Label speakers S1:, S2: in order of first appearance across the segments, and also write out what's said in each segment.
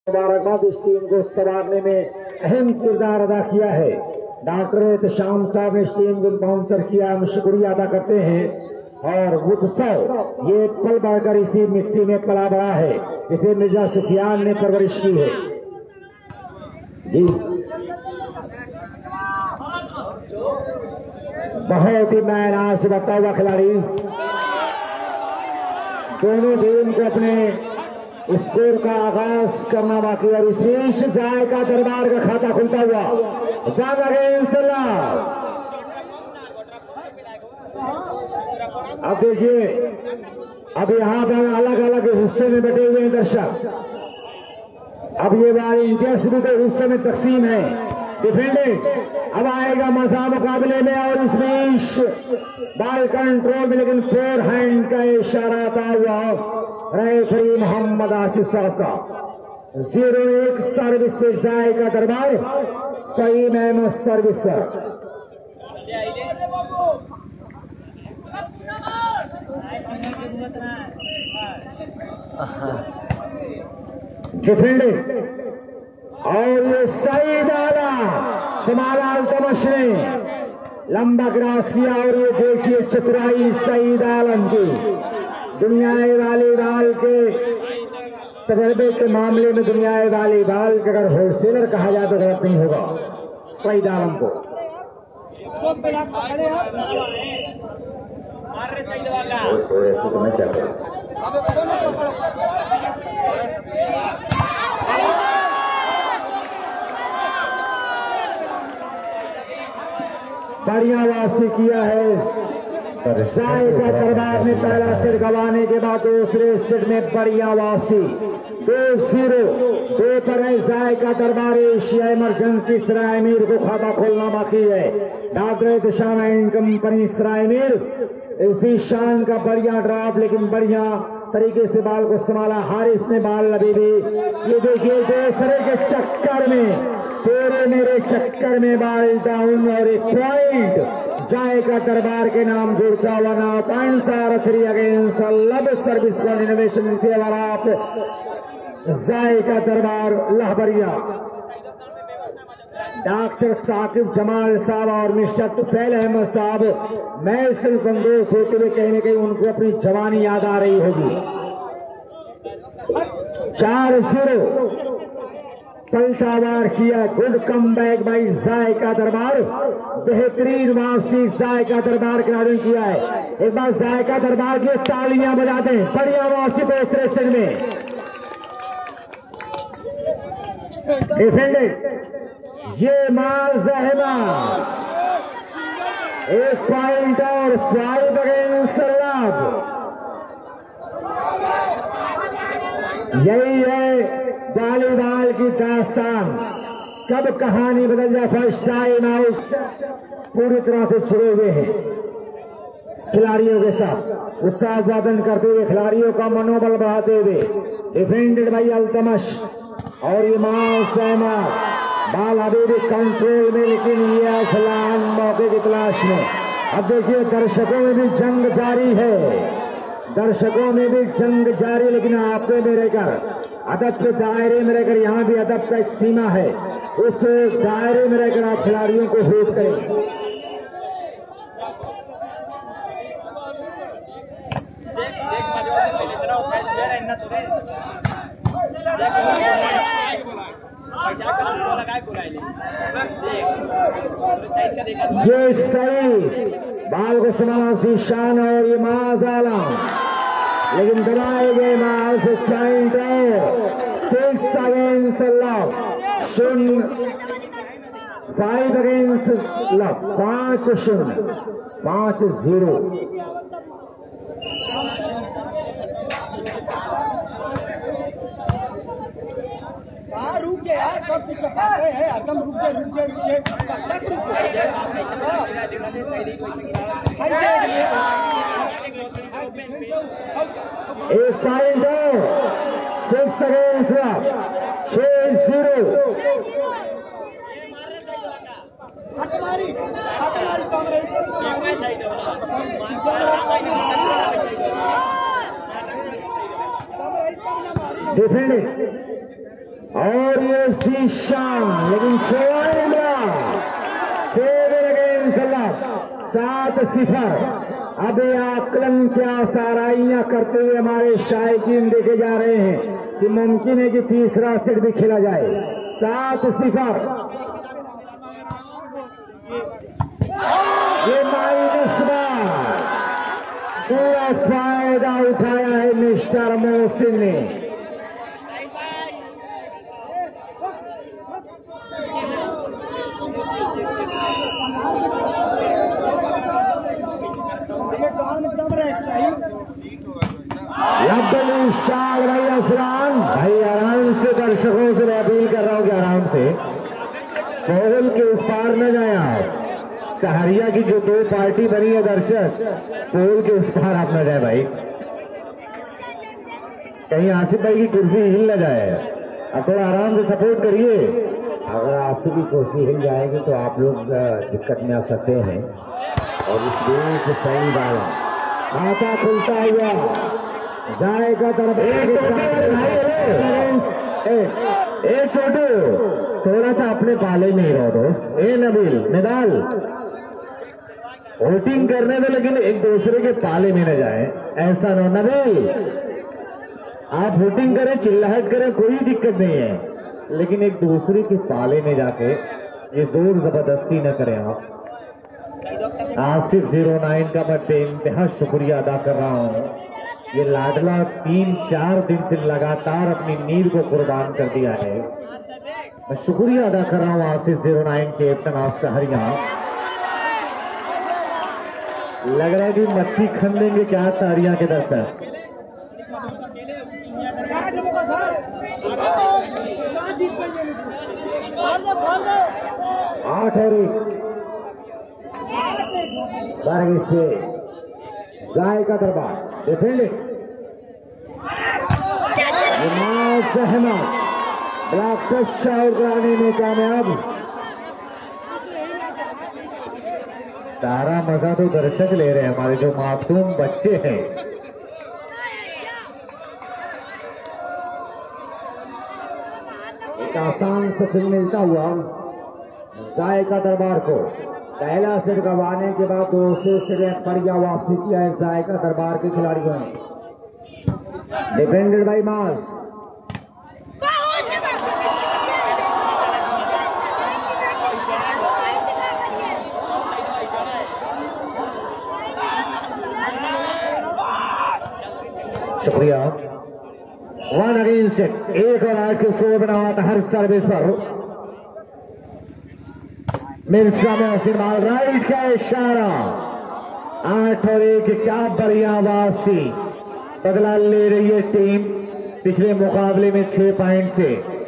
S1: मुबारकबाद इस टीम को संवारने में अहम किरदार अदा किया है। डॉक्टर एहतशाम साहब ने इस टीम को स्पॉन्सर किया, हम शुक्रिया अदा करते हैं। और उत्सव ये पल बढ़कर इसी मिट्टी में पला बड़ा है, इसे मिर्जा सुफियान ने परवरिश की है। जी बहुत ही मैदान से बता हुआ खिलाड़ी, दोनों टीम को अपने स्कोर का आगाज करना बाकी और इस बीच जायका दरबार का खाता खुलता हुआ अब देखिए, अब यहाँ पर अलग अलग हिस्से में बैठे हुए हैं दर्शक। अब ये बार इंडिया से भी तो हिस्से में तकसीम है। डिफेंडिंग अब आएगा मजा मुकाबले में और इस बीच बॉल कंट्रोल में, लेकिन फोर हैंड का इशारा आता हुआ रेफरी मोहम्मद आसिफ साहब का। 0-1 सर्विस पे Zaika Darbar, Faheem Ahmed service sir. Defending और ये सही डाला, समाला अल्तमश ने लंबा क्रॉस किया और ये देखिए चतुराई सईद आलम की। दुनियाई वॉलीबॉल के तजर्बे के मामले में दुनियाई वॉलीबॉल के अगर होलसेलर कहा जाए तो गलत नहीं होगा सईद आलम को। बढ़िया वापसी किया है जायका दरबार ने। पहला सेट गंवाने के बाद दूसरे सेट में बढ़िया वापसी। 2-0 पर है जायका दरबार। एशिया इमरजेंसी सराय मीर को खाता खोलना बाकी है। Doctor Ehtesham and company Sarai Mir, इसी शान का बढ़िया ड्रॉप, लेकिन बढ़िया तरीके से बाल को संभाला हारिस ने। बाल अभी भी ये देखिए दूसरे के चक्कर में, तेरे मेरे चक्कर में बाल डाउन और एक पॉइंट जायका दरबार के नाम जुड़ता हुआ। ना पॉइंट्स आर 3 अगेंस्ट लब service for innovation in favour of Zaika Darbar Lahbariya. Doctor Saqib Jamal साहब और मिस्टर तुफैल अहमद साहब मैसूर तंदुरुस्त होते हुए कहीं न कहीं उनको अपनी जवानी याद आ रही होगी। 4-0 पलटावार किया। Good come back by Zaika Darbar, बेहतरीन वापसी जायका दरबार खिलाड़ी किया है। एक बार जायका दरबार की तालियां बजाते हैं। बढ़िया वापसी दूसरे सेट में। डिफेंडिंग ये माज अहमद, एक पॉइंट और 5 अगेंस्ट लब। यही है वॉलीबॉल की दास्तान, कब कहानी बदल जाए। फर्स्ट टाइम आउट पूरी तरह से जुड़े हुए हैं खिलाड़ियों के साथ, उत्साह वादन करते हुए खिलाड़ियों का मनोबल बढ़ाते हुए। डिफेंडेड बाई अल्तमश और ये माउस अहमद, बाल अभी भी कंट्रोल में, लेकिन ये खिलान मौके की तलाश में। अब देखिए दर्शकों में भी जंग जारी है, दर्शकों में भी जंग जारी, लेकिन आपको में रहकर अदब के दायरे में रहकर, यहाँ भी अदब का एक सीमा है, उस दायरे में रहकर आप खिलाड़ियों को होल्ड करें। ये सही बाल को संभाला शीशान और ये माज आलम, लेकिन दबाए गए माल से पॉइंट है। 6 अगेंस्ट लब, 5 अगेंस्ट लब, 5-0, 5-0।
S2: रुक गए यार, कब से चपाते हैं एकदम। रुक गए रुक गए रुक गए तक रुक गए।
S1: एक पॉइंट है। 6 अगेंस्ट लब, 6-0। डिफेंडिंग और ये शीशान, लेकिन 7-0। अब ये आकलन क्या साराइयां करते हुए हमारे शायकीन देखे जा रहे हैं कि मुमकिन है कि तीसरा सेट भी खेला जाए। 7-0। ये माइनस पूरा फायदा उठाया है मिस्टर मोहसिन ने। भाई असलान भाई, आराम से दर्शकों से मैं अपील कर रहा हूं कि आराम से पोल के उस पार न जाए आप। सहरिया की जो 2 पार्टी बनी है दर्शक, पोल के उस पार आप न जाए भाई, कहीं आसिफ भाई की कुर्सी हिल न जाए। अब थोड़ा आराम से सपोर्ट करिए। अगर आसिफ की कुर्सी हिल जाएगी तो आप लोग दिक्कत में आ सकते हैं। और इस बीच सही डाला, खाता खुलता हुआ जाएगा तरफ। एक छोटू, थोड़ा सा अपने पाले में ही रहो दोस्त। ए नबील निदाल, वोटिंग करने दो लेकिन एक दूसरे के पाले में न जाए, ऐसा न। नबील आप वोटिंग करें, चिल्लाहट करें, कोई दिक्कत नहीं है, लेकिन एक दूसरे के पाले में जाके ये जोर जबरदस्ती न करें आप। आसिफ 09 का मैं बेइंतहा शुक्रिया अदा कर रहा हूं। ये लाडला 3-4 दिन से लगातार अपनी नींद को कुर्बान कर दिया है। मैं शुक्रिया अदा कर रहा हूं आसिफ 09 कैप्टन ऑफ सहरिया। लग रहा है कि मच्छी खंदेंगे क्या तारियां के दर्शक। 8 और 1 सर्विस से जाएगा दरबार। डिफेंडिंग ब्लॉक टच आउट कराने में कामयाब। सारा मजा तो दर्शक ले रहे हैं, हमारे जो मासूम बच्चे हैं। एक आसान सचिन मिलता हुआ जायका दरबार को। पहला सेट गंवाने के बाद दूसरे सेट बढ़िया वापसी किया है जायका दरबार के खिलाड़ियों ने। डिफेंडेड बाई मास। शुक्रिया। 1 अगेंस्ट 1 और 8 के स्कोर बना हुआ था हर सर्विस पर। मिर्जा मोहसिन माल राइट का इशारा। 8 और 1 क्या बढ़िया वापसी। बदला ले रही है टीम पिछले मुकाबले में 6 पॉइंट से।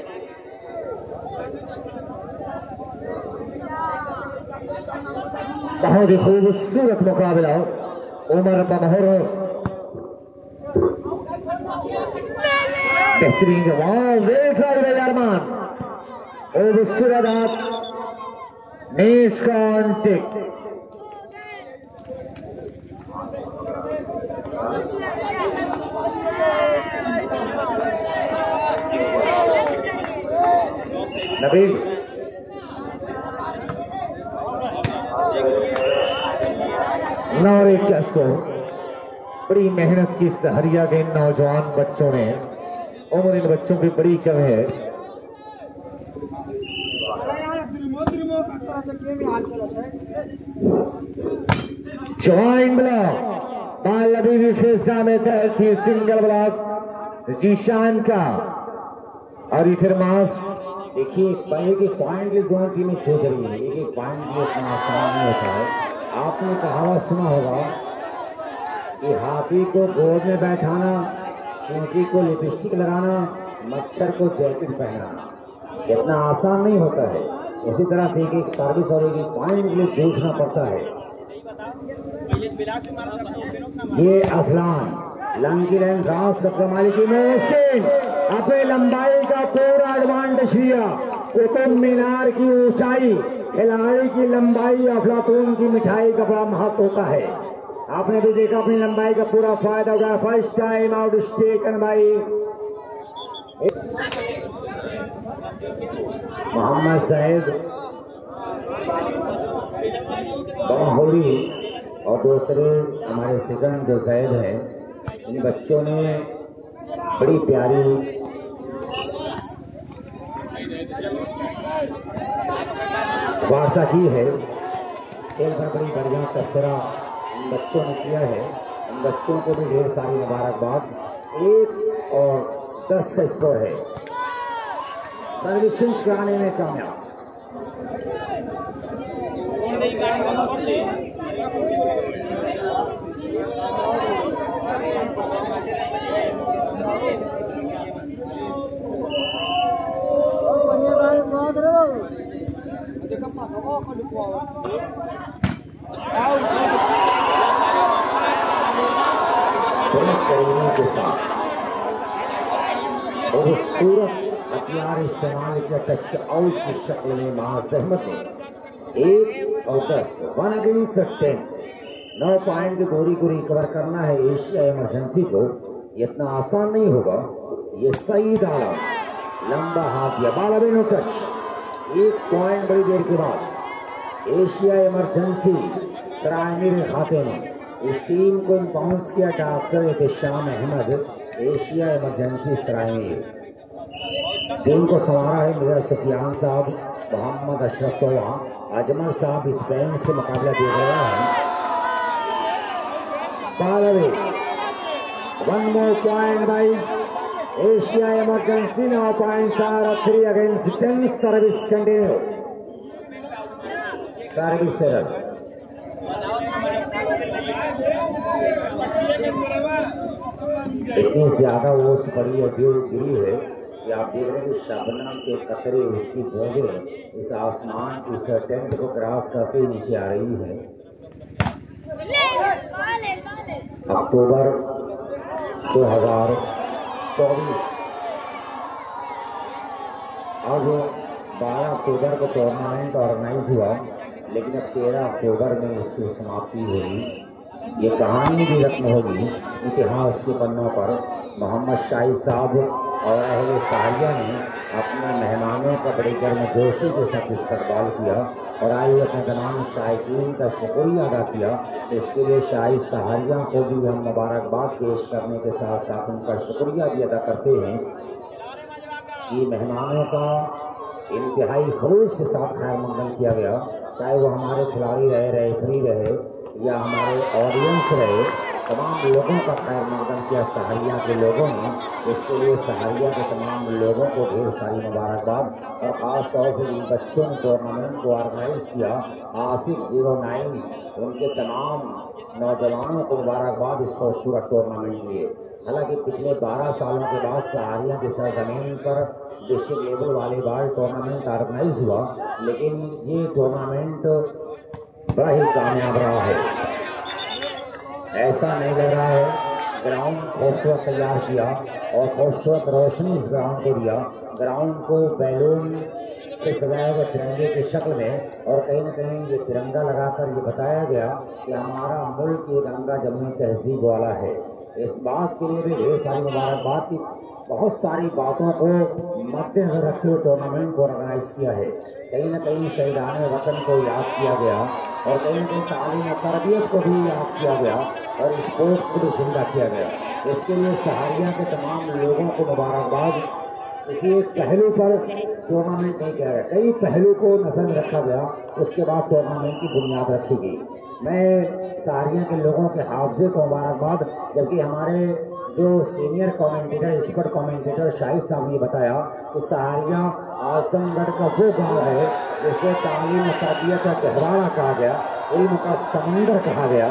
S1: बहुत ही खूबसूरत मुकाबला। उमर बमहोर बेहतरीन जवाब अरमान। खूबसूरत नेट कॉन्टेक्ट। नबील नौरे क्या स्कोर। बड़ी मेहनत की सहरिया के नौजवान बच्चों ने। उम्र इन बच्चों की बड़ी कम है। ज्वाइन ब्लॉक बाल अभी भी फिजा में तय थी। सिंगल ब्लॉक जीशान का। और ये फिर मास देखिए एक एक पॉइंट के दोनों टीमें चूक रही है। एक पॉइंट भी उतना आसान नहीं होता है। आपने कहावत सुना होगा कि हाथी को गोद में बैठाना, चूंटी को लिपस्टिक लगाना, मच्छर को जैकेट पहनाना इतना आसान नहीं होता है। उसी तरह से एक सर्विस और एक पॉइंट के लिए जूझना पड़ता है। ये अफलान लंकी लाइन रास कमाल की मोहसिन अपने लंबाई का पूरा एडवांटेज लिया। कुतुब मीनार की ऊंचाई, खिलाड़ी की लंबाई, अफलातून की मिठाई का बड़ा महत्व होता है। आपने भी देखा अपनी लंबाई का पूरा फायदा उठाया। First time out taken by Mohammad Saeed Bamhori और दूसरे हमारे सेकंड जो सैद हैं, इन बच्चों ने बड़ी प्यारी वार्ता की है। खेल पर बड़ी बढ़िया तबसरा इन बच्चों ने किया है। इन बच्चों को भी ढेर सारी मुबारकबाद। 1 और 10 का स्कोर है। सर्विसेज कराने में कामयाब। के साथ खूबसूरत हथियार इस्तेमाल किया। टच आउट की शक्ल में महाजहमत ने 1 और 10 1 अगेंस्ट 10 9 पॉइंट की दूरी को रिकवर करना है एशिया इमरजेंसी को। ये इतना आसान नहीं होगा। ये सही डाला, लंबा हाथ दिया, बाल अभी नो टच। 1 पॉइंट बड़ी देर के बाद एशिया इमरजेंसी सरायमीर खाते में इस टीम को बाउंस किया doctor Ehtesham Ahmed. Asia emergency Saraimir team को संवारा है मिर्जा सुफियान साहब, मोहम्मद अशरफ तोवा, अजमल साहब स्पेन से मुकाबला दे रहा है। 1 more point by Asia emergency. 9 points are 3 against 10. Service continue. Service error. इतनी ज्यादा ओस पड़ी है, गिरी है कि आप देख रहे हैं शबनम के कतरे, उसकी बूंदें इस आसमान की इस टेंट को क्रॉस करते ही नीचे आ रही है। अक्टूबर 2024 अब 12 अक्टूबर को टूर्नामेंट ऑर्गेनाइज हुआ, लेकिन अब 13 अक्टूबर में इसकी समाप्ति हुई। ये कहानी भी रत्न होगी इतिहास के पन्नों पर। मोहम्मद शाहिद साहब और अहले साहिया ने अपने मेहमानों का बड़ी गर्मजोशी के साथ इस्तकबाल किया और आए अपने तमाम शायकीन का शुक्रिया अदा किया। इसके लिए शाहिद सहारिया को भी हम मुबारकबाद पेश करने के साथ साथ उनका शुक्रिया भी अदा करते हैं कि मेहमानों का इंतहाई खलूस के साथ खैर मकदम किया गया। चाहे वो हमारे खिलाड़ी रहे, रेफरी रहे या हमारे ऑडियंस रहे, तमाम लोगों का खैर मकदम किया सहारिया के लोगों ने। इसके लिए सहारिया के तमाम लोगों को ढेर सारी मुबारकबाद। और ख़ास तौर से जिन बच्चों ने टूर्नामेंट को ऑर्गेनाइज किया, आसिफ 09, उनके तमाम नौजवानों को मुबारकबाद इस खूबसूरत टूर्नामेंट के लिए। हालांकि पिछले 12 सालों के बाद सहारिया की सरजमीन पर district level volleyball tournament organise हुआ, लेकिन ये टूर्नामेंट बड़ा ही कामयाब रहा है। ऐसा नहीं लग रहा है, ग्राउंड खूबसूरत तैयार किया और खूबसूरत रोशनी इस ग्राउंड को दिया। ग्राउंड को बैलून से सजाया गया तिरंगे की शक्ल में, और कहीं न कहीं ये तिरंगा लगाकर ये बताया गया कि हमारा मुल्क ये गंगा जमुनी तहजीब वाला है। इस बात के लिए भी ढेर सारी मुबारकबाद की। बहुत सारी बातों को मद्देनजर रखते हुए टूर्नामेंट को ऑर्गेनाइज किया है। कहीं न कहीं शहीदान वतन को याद किया गया और कहीं न कहीं तालीम और तरबियत को भी याद किया गया और स्पोर्ट्स को भी जिंदा किया गया। इसके लिए सहारिया के तमाम लोगों को मुबारकबाद। किसी एक पहलू पर टूर्नामेंट नहीं किया गया, कई पहलू को नजर में रखा गया, उसके बाद टूर्नामेंट की बुनियाद रखी गई। मैं सहारिया के लोगों के हाफजे को मुबारकबाद, जबकि हमारे जो senior commentator, expert commentator Shahid साहब ने बताया कि सहारिया आजमगढ़ का वो गांव है जिसे तालीम और तरबियत का गहवारा कहा गया, इल्म का समंदर कहा गया,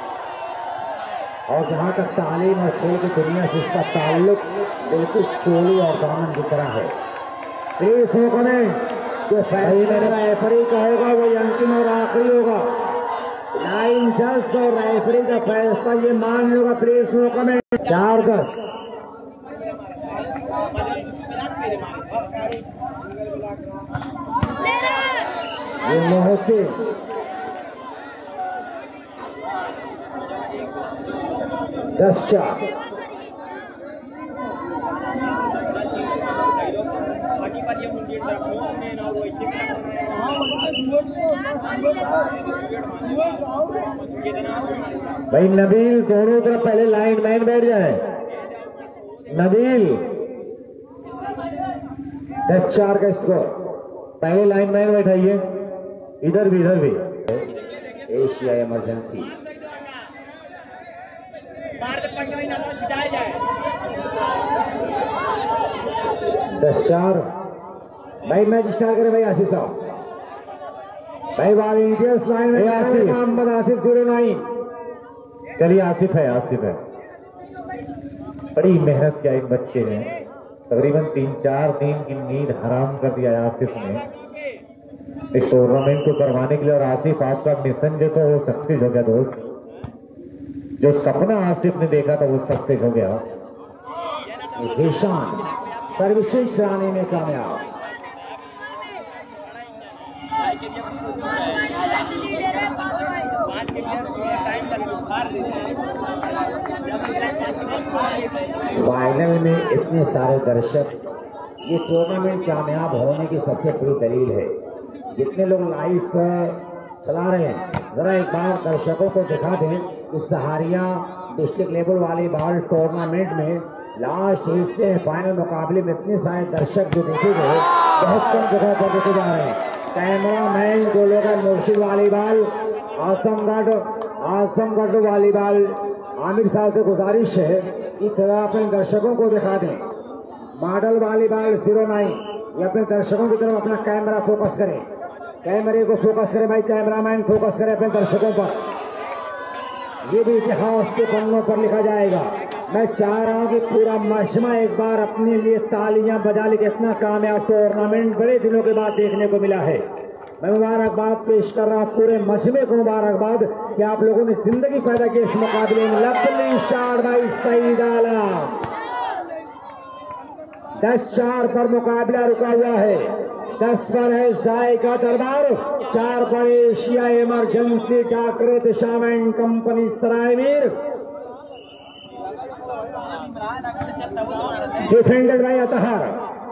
S1: और जहाँ तक तालीम और खेल की दुनिया से इसका ताल्लुक बिल्कुल चोली और दामन की तरह है। Please no comments. जो फैसला रेफरी कहेगा वो अंतिम और आखिरी होगा। लाइन जज और रेफरी का फैसला ये मान लूंगा। Please no comment. 4-10 ये मोहसिन 10-4। भाई नबील दोनों तरफ पहले लाइन मैन बैठ जाए। नबील 10-4 का स्कोर, पहले लाइन मैन बैठाइए। इधर भी एशिया इमरजेंसी 10-4। भाई मैच स्टार्ट करें भाई आसिफ साहब। भाई वॉलंटियर्स लाइन में मोहम्मद आसिफ 09। चलिए आसिफ है बड़ी मेहनत किया इन बच्चे ने, तकरीबन 3-4 दिन की नींद हराम कर दिया आसिफ ने इस टूर्नामेंट को करवाने के लिए। और आसिफ आपका मिशन जो था वो सक्सेस हो गया दोस्त, जो सपना आसिफ ने देखा था वो सक्सेस हो गया। जीशान सर्विसेज कराने में कामयाब। फाइनल में इतने सारे दर्शक, ये टूर्नामेंट कामयाब होने की सबसे बड़ी दलील है। जितने लोग लाइव चला रहे हैं, जरा एक बार दर्शकों को दिखा दें कि Saharia district level volleyball tournament में लास्ट हिस्से फाइनल मुकाबले में इतने सारे दर्शक जो देखे गए, बहुत कम जगह पर देखे जा रहे हैं। कैमरा मैन जो लोग हैं मुर्शिद वॉलीबॉल, आजमगढ़ वॉलीबॉल, आमिर साहब से गुजारिश है कि थोड़ा अपने दर्शकों को दिखा दें। मॉडल वॉलीबॉल 09, ये अपने दर्शकों की तरफ अपना कैमरा फोकस करें, कैमरे को फोकस करें भाई, कैमरामैन फोकस करें अपने दर्शकों पर। ये भी इतिहास के पन्नों पर लिखा जाएगा। मैं चाह रहा हूं कि पूरा मजमा एक बार अपने लिए तालियां बजा ले। इतना कामयाब टूर्नामेंट बड़े दिनों के बाद देखने को मिला है। मैं मुबारकबाद पेश कर रहा हूं पूरे मजमे को, मुबारकबाद कि आप लोगों ने जिंदगी पैदा की इस मुकाबले में। Lovely shot by Saeed Alam. 10-4 पर मुकाबला रुका हुआ है। 10 पर है जायका दरबार, 4 पर एशिया इमरजेंसी डॉक्टर दिशाम and company Saraimir. Defended by Athar.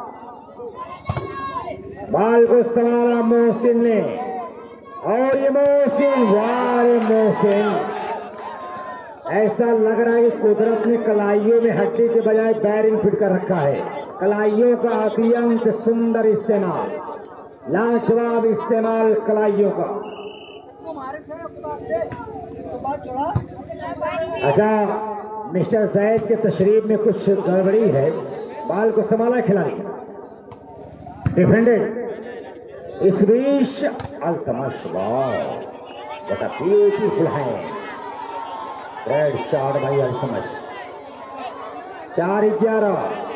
S1: Ball को संभाला मोहसिन ने, और ये मोहसिन, वारे मोहसिन, ऐसा लग रहा है कि कुदरत ने कलाइयों में हड्डी के बजाय बैरिंग फिट कर रखा है। कलाइयों का अत्यंत सुंदर इस्तेमाल, लाजवाब इस्तेमाल कलाइयों का। अच्छा, मिस्टर सैयद के तशरीफ में कुछ गड़बड़ी है। बाल को संभाला खिलाड़ी, डिफेंडेड। इस बीच अल्तमश, वाह ब्यूटीफुल है। रेड शॉट भाई अल्तमश। 4-11।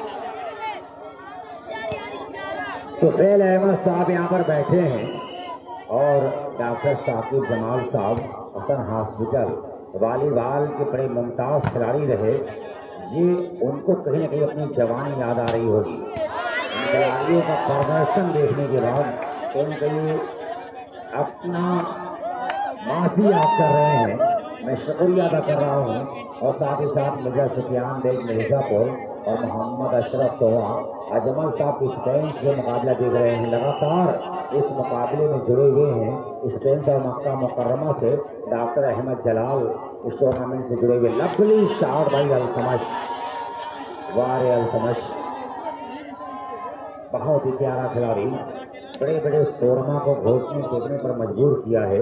S1: तो फैल अहमद साहब यहाँ पर बैठे हैं और डॉक्टर साकिब जमाल साहब हसन हॉस्पिटल वॉलीबॉल के बड़े मुमताज़ खिलाड़ी रहे। ये उनको कहीं ना कहीं अपनी जवानी याद आ रही होगी। खिलाड़ियों का प्रदर्शन देखने के बाद कहीं अपना मासी याद कर रहे हैं। मैं शुक्रिया अदा कर रहा हूँ। और साथ ही साथ मिर्जा सुफियान बेग मिर्जापुर और मोहम्मद अशरफ तोहा अजमल साहब स्पेन से मुकाबला देख रहे हैं। लगातार इस मुकाबले में जुड़े हुए हैं स्पेन और मक्का मुकर्रमा से डॉक्टर अहमद जलाल इस टूर्नामेंट से जुड़े हुए। लवली शॉट भाई अल्तमश, वारे अल्तमश, बहुत ही प्यारा खिलाड़ी, बड़े बड़े शोरमा को घोटने फेंकने पर मजबूर किया है।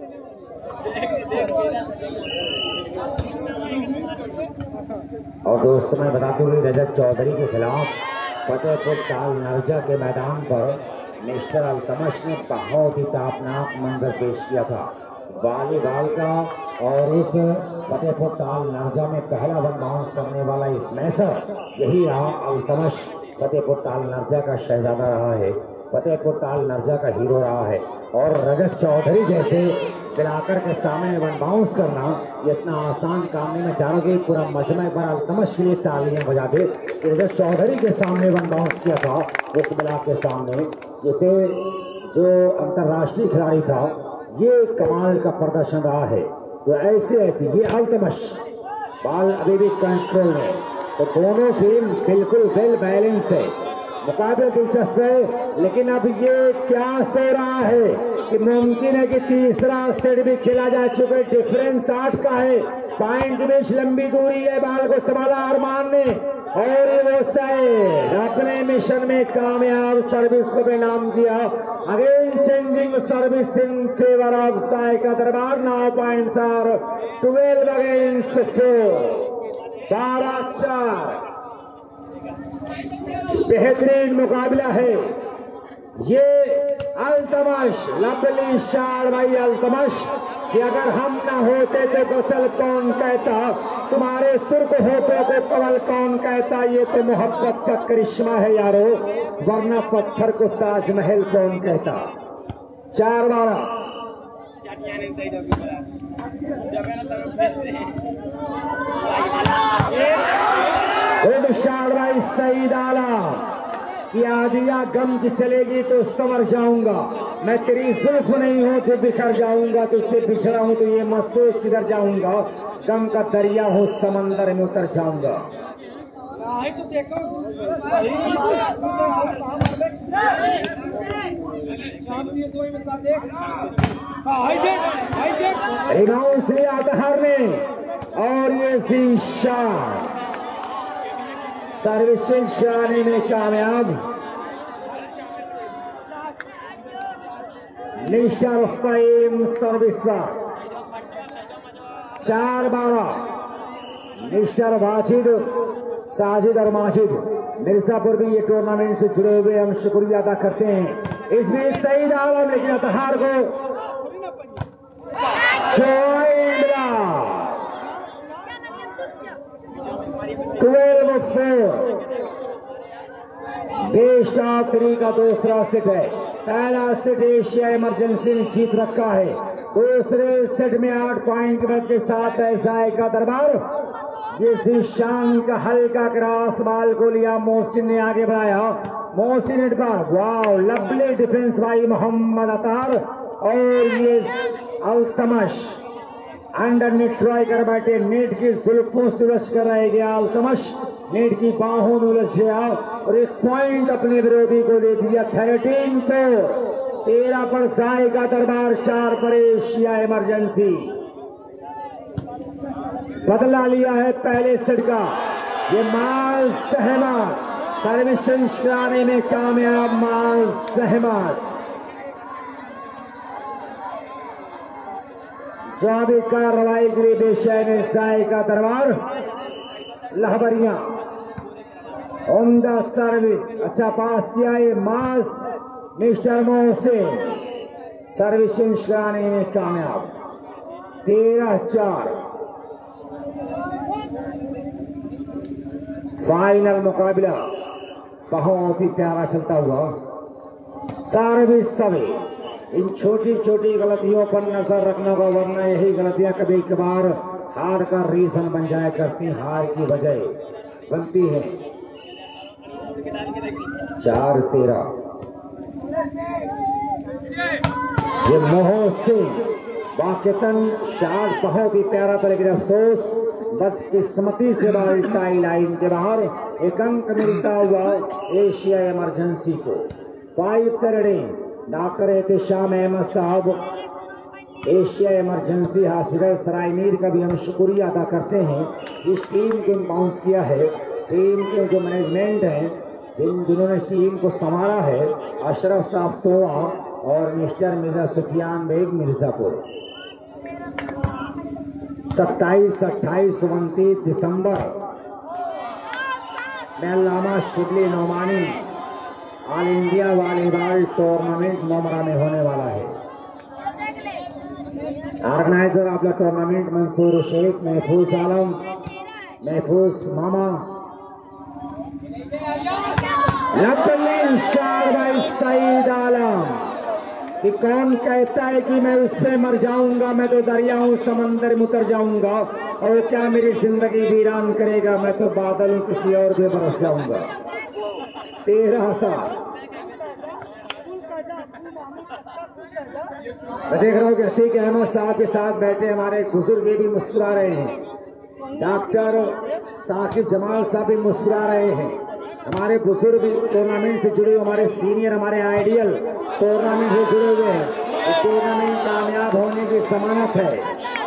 S1: और दोस्तों मैं बताते हुए रजत चौधरी के खिलाफ फतेहपुर ताल नरजा के मैदान पर मिस्टर अल्तमश ने बहुत ही तापनाक मंजर पेश किया था वॉलीबॉल का। और उस फतेहपुर ताल नरजा में पहला वन बाउंस करने वाला स्मैशर यही रहा अल्तमश। फतेहपुर ताल नरजा का शहजादा रहा है, फतेहपुर ताल नरजा का हीरो रहा है। और रजत चौधरी जैसे दिलाकर के सामने वन बाउंस करना ये इतना आसान काम नहीं। मैं चाहूँ कि पूरा मजमा एक बार अल्तमश के लिए तालियां बजा दे। रजत चौधरी के सामने वन बाउंस किया था इस मिला के सामने, जिसे जो अंतर्राष्ट्रीय खिलाड़ी था। ये कमाल का प्रदर्शन रहा है। तो ऐसे ये अल्तमश, बाल अभी भी कंट्रोल में। तो दोनों टीम बिल्कुल वेल बैलेंस है। मुकाबला दिलचस्प है, लेकिन अब ये क्या सो रहा है कि मुमकिन है कि तीसरा सेट भी खेला जा चुका है। डिफरेंस 8 का है, पॉइंट के बीच लंबी दूरी है। बाल को संभाला अरमान ने और वो साइड अपने मिशन में कामयाब। सर्विस को बेनाम किया। Again changing service in favour of साई का दरबार। 9 पॉइंट्स और 12 अगेंस्ट 4, 12-4। बेहतरीन मुकाबला है ये। अल्तमश लवली शार भाई अल्तमश कि अगर हम ना होते तो गसल कौन कहता, तुम्हारे सुर को होते तो कवल कौन कहता। ये तो मोहब्बत का करिश्मा है यारो, वरना पत्थर को ताजमहल कौन कहता। 4-12 शार भाई सही डाला कि आदिया गम की चलेगी तो संवर जाऊंगा मैं। तेरी जुल्फ नहीं हो तो बिखर जाऊंगा, तुझसे बिछड़ा हूं तो ये मत सोच किधर जाऊंगा। गम का दरिया हो समंदर में उतर जाऊंगा।
S2: तो देखो
S1: रिबाउंड से अतहर ने और ये शीशा सर्विसिंग कराने में कामयाब। Mister Faheem service 4-12। Mister Wajid, Sajid और माजिद मिर्जापुर भी ये टूर्नामेंट से जुड़े हुए हम शुक्रिया अदा करते हैं। इसमें सही डाला लेकिन अतहार को 12-4। बेस्ट ऑफ 3 का दूसरा सेट है। पहला सेट एशिया इमरजेंसी ने जीत रखा है। दूसरे सेट में 8 पॉइंट के साथ ऐसा का दरबार। जिस शान का हल्का क्रॉस बॉल को लिया, मोहसिन ने आगे बढ़ाया। मोहसिन नेट पर, वाह लवली डिफेंस भाई मोहम्मद अतार। और ये अल्तमश अंडर नेट ट्राई कर बैठे, नेट की जुल्फों से उलझ कर रह गया। अल्तमश नेट की बाहों में उलझ गया और एक पॉइंट अपने विरोधी को दे दिया। 13-4। 13 पर साई का दरबार, 4 पर एशिया इमरजेंसी। बदला लिया है पहले सेट का। ये माल सहमत सर्विसिंग कराने में कामयाब। माल सहमत जवाबी कार्रवाई के लिए बेशैन साई का दरबार। लहबरिया उम्दा सर्विस, अच्छा पास किया है मास मिस्टर मोहसिन। सर्विसिंग कराने में कामयाब। 13-4। फाइनल मुकाबला बहुत ही प्यारा चलता हुआ। सर्विस सभी इन छोटी छोटी गलतियों पर नजर रखना होगा, वरना यही गलतियां कभी कभार हार का रीजन बन जाया करती, हार की वजह बनती है। 4-13। ये मोहसिन वाकईतन शाट बहुत ही प्यारा था, लेकिन अफसोस बदकिस्मती से बॉल टाई लाइन के बाहर। एक अंक मिलता हुआ एशिया इमरजेंसी को। 5-13। डॉक्टर एहतिशाम अहमद साहब एशिया इमरजेंसी हॉस्पिटल सरायनीर का भी हम शुक्रिया अदा करते हैं। इस टीम को बाउंस किया है। टीम के जो मैनेजमेंट हैं, जिन्होंने टीम को संभाला है, अशरफ साहब तोआ और मिस्टर मिर्जा सुफियान बेग मिर्जापुर। 27, 28, 29 दिसंबर में Allama Shibli Nomani all India volleyball tournament Momra में होने वाला है। Organiser of the tournament Mansoor Shaikh, Mahfooz Alam, महफूज मामा, भाई सईद आलम। कि कौन कहता है कि मैं उस पे मर जाऊंगा, मैं तो दरियाओं समंदर में उतर जाऊंगा, और क्या मेरी जिंदगी वीरान करेगा, मैं तो बादलों किसी और पे बरस जाऊंगा। 13 साल मैं देख रहा हूँ कि अतीक अहमद साहब के साथ बैठे हमारे बुजुर्ग भी मुस्कुरा रहे हैं। डॉक्टर साकिब जमाल साहब भी मुस्कुरा रहे हैं। हमारे बुजुर्ग टूर्नामेंट से जुड़े, हमारे सीनियर, हमारे आइडियल टूर्नामेंट से जुड़े हुए हैं। तो टूर्नामेंट कामयाब होने की जमानत है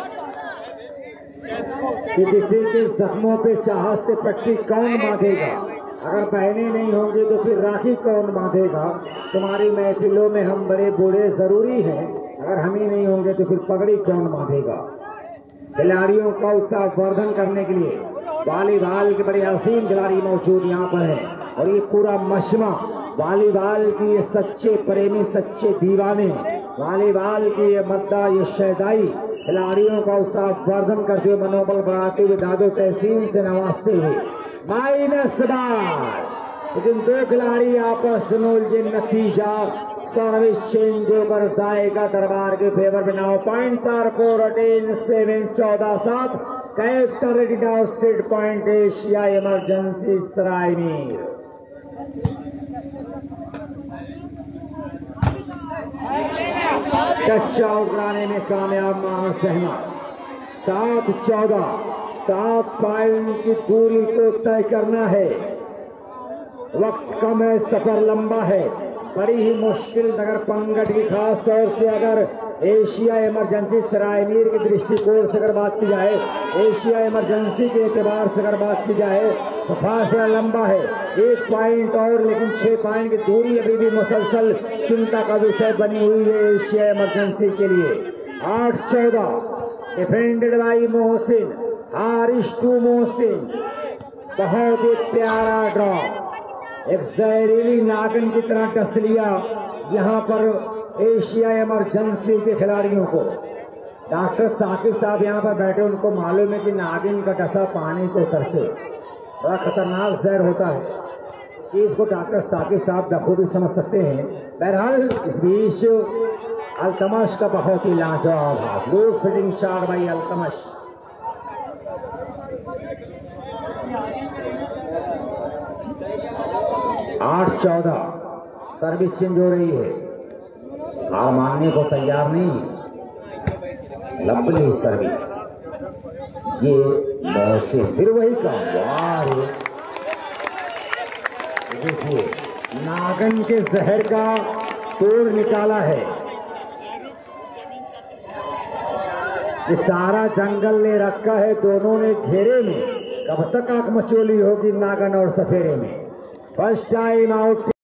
S1: कि किसी के जख्मों पे चाहत से पट्टी कौन बांधेगा। अगर बहने नहीं होंगी तो फिर राखी कौन बांधेगा। तुम्हारी महफिलों में हम बड़े बूढ़े जरूरी हैं, अगर हम ही नहीं होंगे तो फिर पगड़ी कौन बांधेगा। खिलाड़ियों का उत्साह वर्धन करने के लिए वॉलीबॉल के बड़े हसीन खिलाड़ी मौजूद यहाँ पर हैं और ये पूरा मशमा वॉलीबॉल की ये सच्चे प्रेमी, सच्चे दीवाने, वॉलीबॉल की ये मद्दा, ये शहदाई खिलाड़ियों का उत्साह वर्धन करते हुए, मनोबल बढ़ाते हुए, दादो तहसीन से नवाजते हुए माइनस बार। लेकिन दो खिलाड़ी आपस में उलझे, नतीजा सर्विस चेंज होकर जाएगा दरबार के फेवर में। Now point for 14 14-7 captain ready now set point Asia emergency Saraimir. Touch out लाने में कामयाब मां सहना। 7-14, 7 पॉइंट की दूरी को तय करना है। वक्त कम है, सफर लंबा है, बड़ी ही मुश्किल नगर पंगट की, खास तौर से अगर एशिया इमरजेंसी सरायमीर के दृष्टिकोण से अगर बात की जाए, एशिया इमरजेंसी के एतबार से अगर बात की जाए तो फासला लंबा है। 1 पॉइंट और, लेकिन 6 पॉइंट की दूरी अभी भी मुसलसल चिंता का विषय बनी हुई है एशिया इमरजेंसी के लिए। 8-14 defended by Mohsin, Haris to Mohsin. बहुत ही प्यारा ड्रॉप, एक जहरीली नागिन की तरह डस लिया यहाँ पर एशिया इमरजेंसी के खिलाड़ियों को। डॉक्टर साकिब साहब यहाँ पर बैठे, उनको मालूम है कि नागिन का डसा पानी को तरसे, बड़ा खतरनाक जहर होता है। चीज को डॉक्टर साकिब साहब बखूबी समझ सकते हैं। बहरहाल इस बीच अल्तमश का बहुत ही लाजवाब हाथ, loose fitting shot by Altamash. आठ 14 सर्विस चेंज हो रही है, हार मानने को तैयार नहीं। लंबी सर्विस, ये मौसे फिर वही काम। वाह, देखिए नागन के जहर का तोड़ निकाला है। ये सारा जंगल ने रखा है दोनों ने घेरे में। कब तक आंख मचोली होगी नागन और सफेरे में। First time out.